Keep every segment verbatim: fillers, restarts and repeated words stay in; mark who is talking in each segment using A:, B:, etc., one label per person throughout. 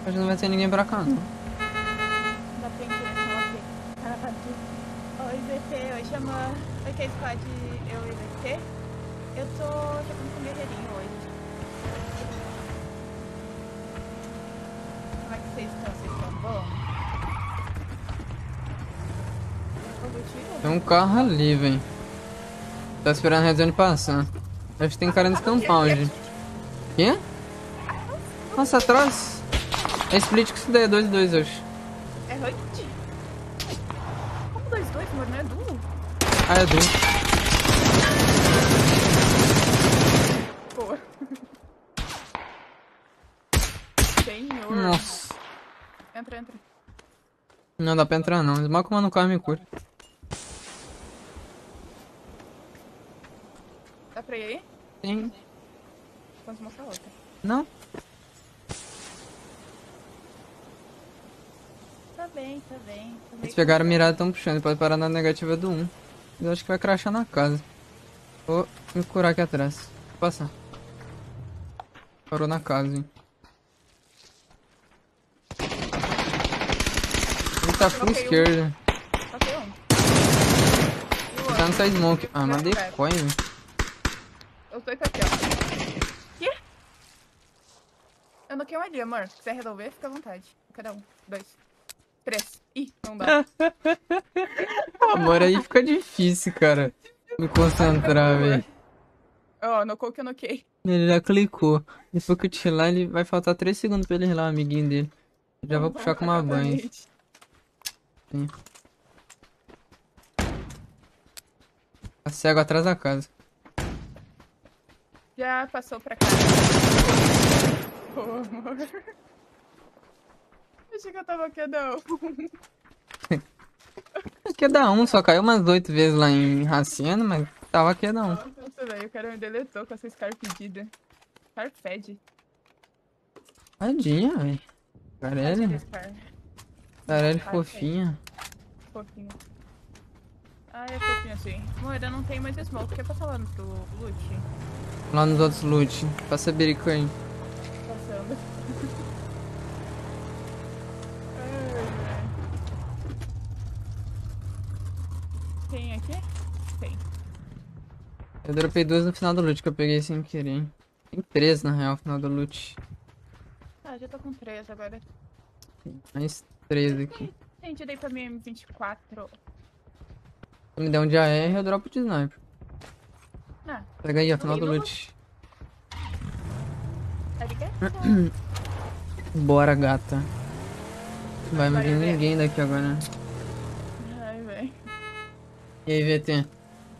A: Acho que não vai ter ninguém pra cá, não.
B: Dá pra entrar naquela aqui. Ela tá aqui. Oi, V T. Oi, Xamã. Oi, que é squad eu e V T. Eu tô jogando com guerreirinho hoje. Como é que vocês estão? Vocês estão bom?
A: Tem um carro ali, velho. Tá esperando a Redzone passar. Acho que tem cara nesse compound. Quê? Nossa, atrás. É split com isso daí, é dois dois, eu acho.
B: É ranked? Como dois dois, mano? Não é duo?
A: Ah, é duo.
B: Boa. Senhor.
A: Nossa.
B: Entra, entra.
A: Não dá pra entrar, não. Eles mal comandam o carro me cura.
B: Dá pra ir aí?
A: Sim.
B: Vamos mostrar outra.
A: Não?
B: Tá bem, tá bem. Tô meio
A: Eles pegaram a
B: cansada.
A: mirada e tão puxando. Pode parar na negativa do um. Eu acho que vai crashar na casa. Vou me curar aqui atrás. Vou passar. Parou na casa, hein. Ele tá full
B: Bloqueio.
A: esquerda.
B: Ok, um. E o
A: Tá
B: outro?
A: nessa smoke. Ah, mas
B: Perto, perto.
A: decoy, velho.
B: Os dois tá aqui, ó. Quê? Eu não quero ali, amor. Se quiser resolver, fica à vontade. Cada um. Dois. Três. Ih, não dá.
A: Amor, aí fica difícil, cara. Me concentrar, velho.
B: Ó, no coco eu noquei.
A: Ele já clicou. Depois que eu te lá, ele vai faltar três segundos pra ele relar o amiguinho dele. Eu já vou puxar com uma banha. Sim. Tá cego atrás da casa.
B: Já passou pra cá. Pô, amor. Achei que eu tava aqui, não.
A: Aqui é da um, só caiu umas oito vezes lá em Raciano, mas tava aqui é da um.
B: Nossa, velho, o cara me deletou com essa Scar pedida. Scar fed.
A: Tadinha, velho.
B: Tadinha da
A: Caralho.
B: Scar.
A: Caralho,
B: Scar
A: fofinha.
B: fed. Fofinho. Ah, é fofinho assim. Amor, eu não tenho mais smoke. Quer passar lá no teu loot?
A: Lá nos outros loot. Passa berico aí.
B: Passando. Ai, velho. Tem aqui? Tem.
A: Eu dropei duas no final do loot que eu peguei sem querer, hein. Tem três na real no final do loot.
B: Ah, já tô com três agora.
A: Mais três aqui.
B: Gente, eu dei pra mim M vinte e quatro.
A: Se me der um de A R, eu dropo de sniper.
B: Ah,
A: Pega aí, ó, final do
B: Oi,
A: loot.
B: tá ligado?
A: Bora, gata. Não vai
B: Bora
A: vir
B: ver.
A: ninguém daqui agora, né?
B: Ai, velho.
A: E aí, V T?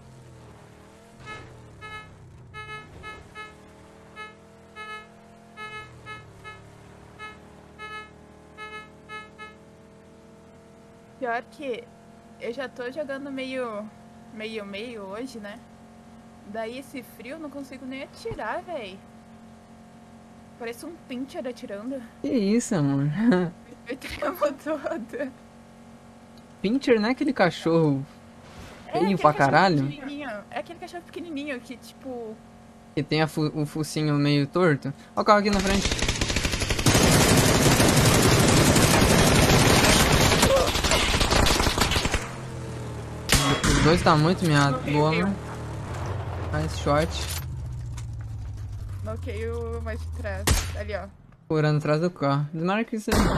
B: Pior que eu já tô jogando meio, meio, meio hoje, né? Daí esse frio eu não consigo nem atirar, véi. Parece um pincher atirando.
A: Que isso, amor?
B: Me tremo toda.
A: Pincher não é aquele cachorro
B: É
A: feio
B: aquele
A: pra
B: cachorro
A: caralho?
B: pequenininho. É aquele cachorro pequenininho que, tipo...
A: Que tem a fu o focinho meio torto? Olha o carro aqui na frente. Os dois tá muito miado. Boa, mano. Mais shot.
B: Bloqueio mais de trás. Ali, ó.
A: Furando atrás do carro. Desmarca isso aí.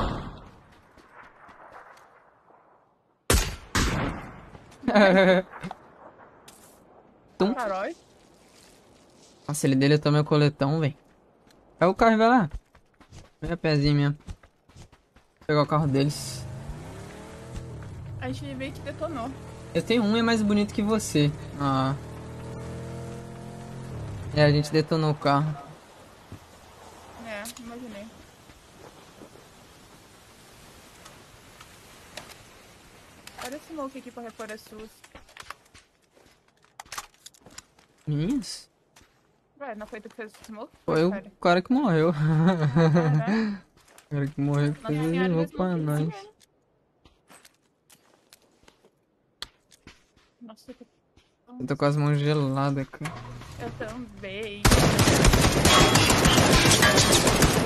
A: Tum.
B: Caralho.
A: Nossa, ele deletou meu coletão, velho. É o carro, vai lá. Vem a pezinho mesmo. Vou pegar o carro deles.
B: A gente meio que detonou.
A: Eu tenho um, é mais bonito que você. Ah. É, a gente detonou o carro.
B: É, imaginei. Olha esse smoke aqui pra repor as suas.
A: Minhas?
B: Ué, não foi tu que fez o smoke?
A: Foi o
B: cara?
A: cara que morreu.
B: Caraca.
A: O cara que morreu que
B: Nossa
A: fez o
B: senhora,
A: smoke pra
B: mesmo
A: nós.
B: assim, Nossa, eu tô...
A: Eu tô com as mãos geladas, cara.
B: Eu também.